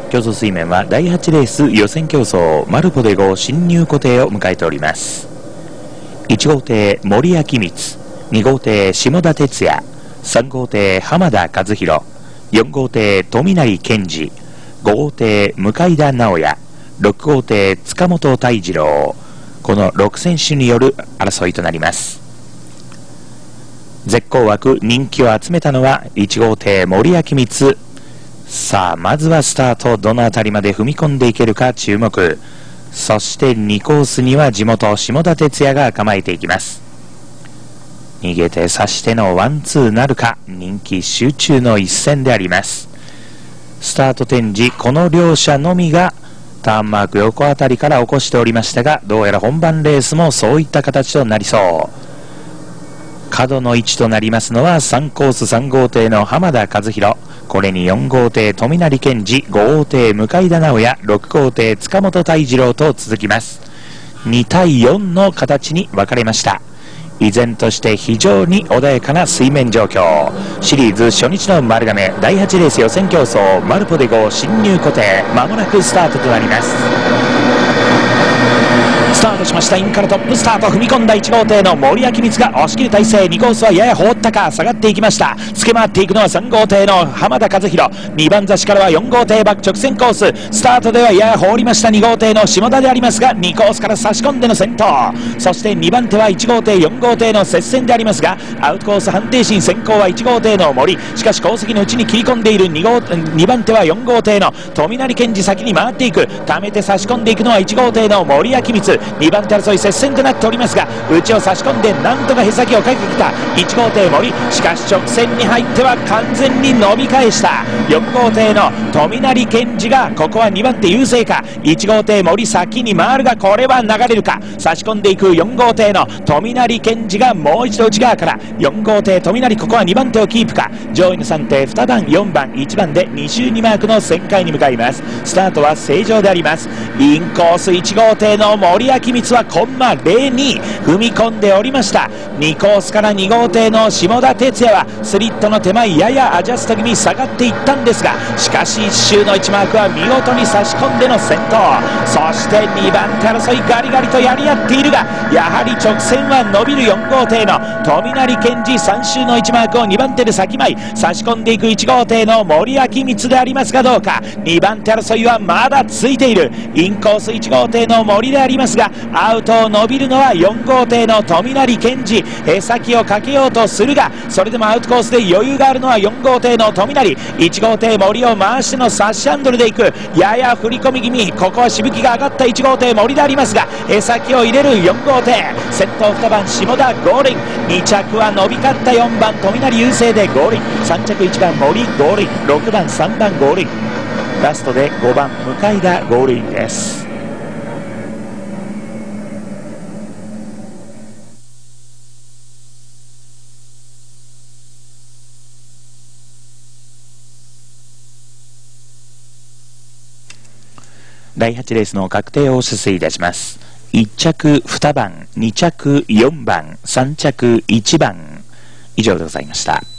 競走水面は第8レース予選競争マルポデ号進入固定を迎えております。1号艇森明光、2号艇下田哲也、3号艇浜田和弘、4号艇富成健二、5号艇向田直也、6号艇塚本泰次郎、この6選手による争いとなります。絶好枠人気を集めたのは1号艇森明光。さあまずはスタート、どの辺りまで踏み込んでいけるか注目。そして2コースには地元下田哲也が構えていきます。逃げて差してのワンツーなるか、人気集中の一戦であります。スタート展示、この両者のみがターンマーク横あたりから起こしておりましたが、どうやら本番レースもそういった形となりそう。角の位置となりますのは3コース3号艇の浜田和弘、これに4号艇富成健二、5号艇向田直也、6号艇塚本泰次郎と続きます。2対4の形に分かれました。依然として非常に穏やかな水面状況。シリーズ初日の丸亀第8レース予選競争マルポデ号進入固定、まもなくスタートとなります。スタートしました。インからトップスタート、踏み込んだ1号艇の森明光が押し切る体勢。2コースはやや放ったか、下がっていきました。付け回っていくのは3号艇の浜田和弘、2番差しからは4号艇バック直線コース。スタートではやや放りました2号艇の下田でありますが、2コースから差し込んでの先頭。そして2番手は1号艇4号艇の接戦でありますが、アウトコース判定審先行は1号艇の森。しかし後席の内に切り込んでいる2番手は4号艇の富成健二、先に回っていく。溜めて差し込んでいくのは1号艇の森明光。2番手争い接戦となっておりますが、内を差し込んでなんとかへさきをかけてきた1号艇森。しかし直線に入っては完全に伸び返した4号艇の富成健二が、ここは2番手優勢か。1号艇森先に回るが、これは流れるか。差し込んでいく4号艇の富成健二がもう一度内側から。4号艇富成、ここは2番手をキープか。上位の3艇2番4番1番で22マークの旋回に向かいます。スタートは正常であります。インコース1号艇の森明光はコンマ02踏み込んでおりました。2コースから2号艇の下田哲也はスリットの手前ややアジャスト気味下がっていったんですが、しかし1周の1マークは見事に差し込んでの先頭。そして2番手争いガリガリとやり合っているが、やはり直線は伸びる4号艇の富成健二、3周の1マークを2番手で先前差し込んでいく1号艇の森明光でありますが、どうか。2番手争いはまだついている。インコース1号艇の森でありますが、アウトを伸びるのは4号艇の富成健二。へさきをかけようとするが、それでもアウトコースで余裕があるのは4号艇の富成。1号艇森を回しての差しハンドルでいく。やや振り込み気味、ここはしぶきが上がった1号艇森でありますが、へさきを入れる4号艇。先頭2番下田ゴールイン、2着は伸び勝った4番富成優勢でゴールイン、3着1番森ゴールイン、6番3番ゴールイン、ラストで5番向田ゴールインです。第8レースの確定を出世いたします。1着2番、2着4番、3着1番以上でございました。